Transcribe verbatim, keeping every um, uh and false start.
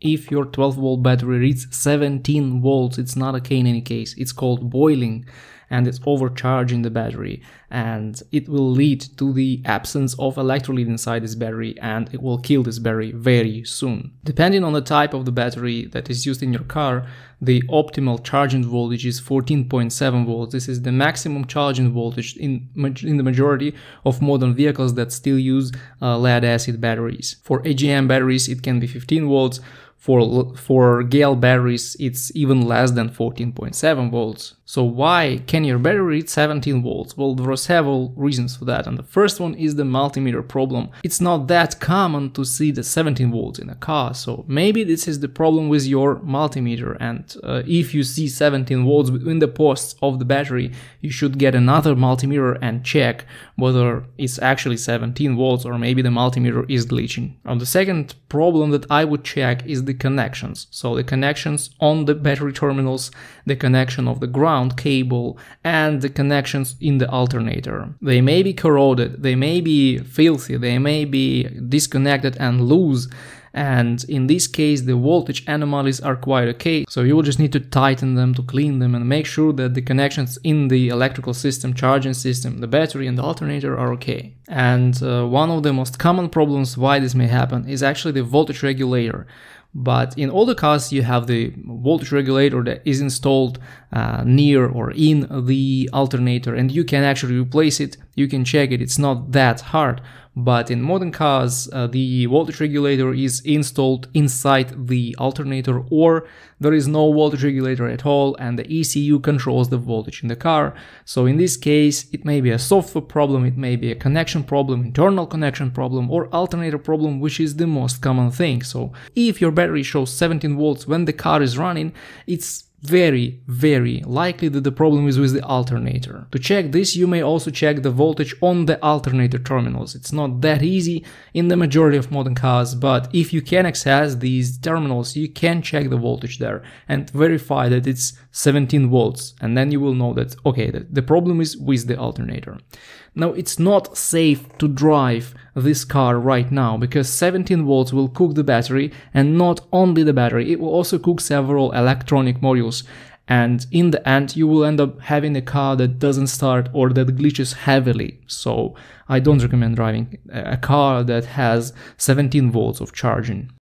if your twelve volt battery reads seventeen volts, it's not okay in any case. It's called boiling, and it's overcharging the battery, and it will lead to the absence of electrolyte inside this battery, and it will kill this battery very soon. Depending on the type of the battery that is used in your car, the optimal charging voltage is fourteen point seven volts. This is the maximum charging voltage in, in the majority of modern vehicles that still use uh, lead acid batteries. For A G M batteries, it can be fifteen volts. For, for Gale batteries, it's even less than fourteen point seven volts. So why can your battery read seventeen volts? Well, there are several reasons for that, and the first one is the multimeter problem. It's not that common to see the seventeen volts in a car, so maybe this is the problem with your multimeter, and uh, if you see seventeen volts between the posts of the battery, you should get another multimeter and check whether it's actually seventeen volts or maybe the multimeter is glitching. And the second problem that I would check is the connections. So the connections on the battery terminals, the connection of the ground cable, and the connections in the alternator. They may be corroded, they may be filthy, they may be disconnected and loose, and in this case the voltage anomalies are quite okay, so you will just need to tighten them to clean them and make sure that the connections in the electrical system, charging system, the battery and the alternator are okay. And uh, one of the most common problems why this may happen is actually the voltage regulator. But in all the cars you have the voltage regulator that is installed uh, near or in the alternator, and you can actually replace it, you can check it, it's not that hard. But in modern cars, uh, the voltage regulator is installed inside the alternator, or there is no voltage regulator at all and the E C U controls the voltage in the car. So in this case, it may be a software problem, it may be a connection problem, internal connection problem, or alternator problem, which is the most common thing. So if your battery shows seventeen volts when the car is running, it's very, very likely that the problem is with the alternator. To check this, you may also check the voltage on the alternator terminals. It's not that easy in the majority of modern cars, but if you can access these terminals, you can check the voltage there and verify that it's seventeen volts, and then you will know that, okay, the, the problem is with the alternator. Now, it's not safe to drive this car right now because seventeen volts will cook the battery, and not only the battery, it will also cook several electronic modules, and in the end you will end up having a car that doesn't start or that glitches heavily. So I don't recommend driving a car that has seventeen volts of charging.